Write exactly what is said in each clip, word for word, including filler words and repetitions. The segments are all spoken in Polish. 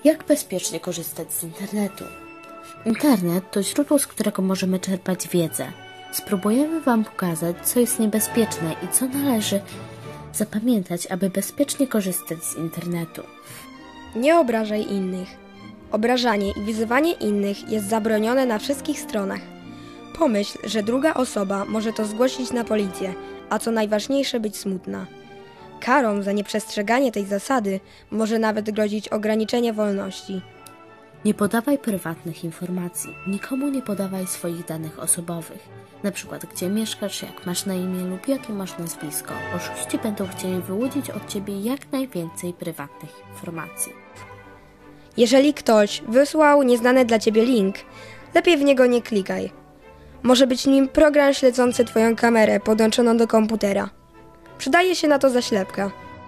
Jak bezpiecznie korzystać z internetu? Internet to źródło, z którego możemy czerpać wiedzę. Spróbujemy Wam pokazać, co jest niebezpieczne i co należy zapamiętać, aby bezpiecznie korzystać z internetu. Nie obrażaj innych. Obrażanie i wyzywanie innych jest zabronione na wszystkich stronach. Pomyśl, że druga osoba może to zgłosić na policję, a co najważniejsze być smutna. Karą za nieprzestrzeganie tej zasady może nawet grozić ograniczenie wolności. Nie podawaj prywatnych informacji. Nikomu nie podawaj swoich danych osobowych. Na przykład gdzie mieszkasz, jak masz na imię lub jakie masz nazwisko. Oszuści będą chcieli wyłudzić od Ciebie jak najwięcej prywatnych informacji. Jeżeli ktoś wysłał nieznany dla Ciebie link, lepiej w niego nie klikaj. Może być nim program śledzący Twoją kamerę podłączoną do komputera. Przydaje się na to zaślepka.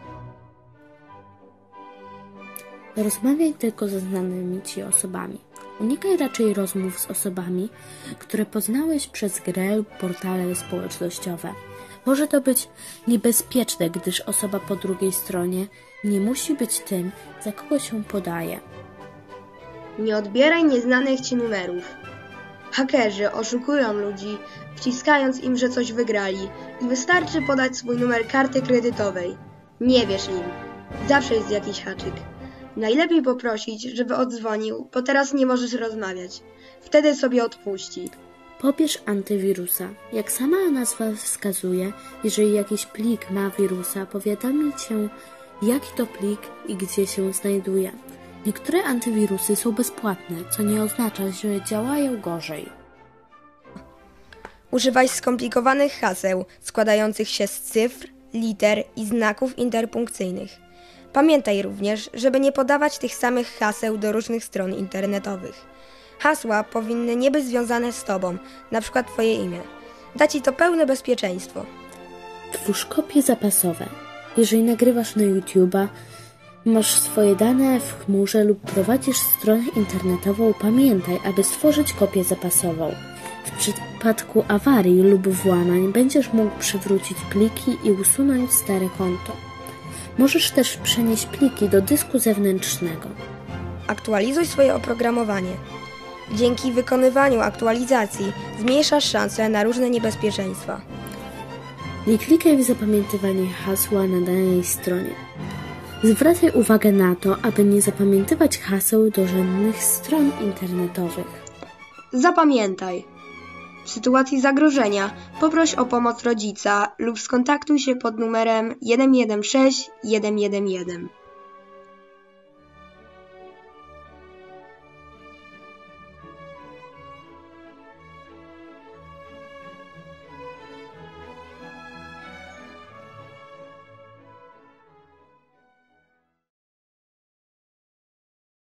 Rozmawiaj tylko ze znanymi Ci osobami. Unikaj raczej rozmów z osobami, które poznałeś przez grę lub portale społecznościowe. Może to być niebezpieczne, gdyż osoba po drugiej stronie nie musi być tym, za kogo się podaje. Nie odbieraj nieznanych Ci numerów. Hakerzy oszukują ludzi, wciskając im, że coś wygrali i wystarczy podać swój numer karty kredytowej. Nie wierz im. Zawsze jest jakiś haczyk. Najlepiej poprosić, żeby oddzwonił, bo teraz nie możesz rozmawiać. Wtedy sobie odpuści. Pobierz antywirusa. Jak sama nazwa wskazuje, jeżeli jakiś plik ma wirusa, powiadomi Cię, jaki to plik i gdzie się znajduje. Niektóre antywirusy są bezpłatne, co nie oznacza, że działają gorzej. Używaj skomplikowanych haseł składających się z cyfr, liter i znaków interpunkcyjnych. Pamiętaj również, żeby nie podawać tych samych haseł do różnych stron internetowych. Hasła powinny nie być związane z Tobą, np. Twoje imię. Da Ci to pełne bezpieczeństwo. Twórz kopie zapasowe. Jeżeli nagrywasz na YouTube'a, masz swoje dane w chmurze lub prowadzisz stronę internetową, pamiętaj, aby stworzyć kopię zapasową. W przypadku awarii lub włamań będziesz mógł przywrócić pliki i usunąć stare konto. Możesz też przenieść pliki do dysku zewnętrznego. Aktualizuj swoje oprogramowanie. Dzięki wykonywaniu aktualizacji zmniejszasz szanse na różne niebezpieczeństwa. Nie klikaj w zapamiętywanie hasła na danej stronie. Zwracaj uwagę na to, aby nie zapamiętywać haseł do żadnych stron internetowych. Zapamiętaj. W sytuacji zagrożenia poproś o pomoc rodzica lub skontaktuj się pod numerem jeden jeden sześć jeden jeden jeden.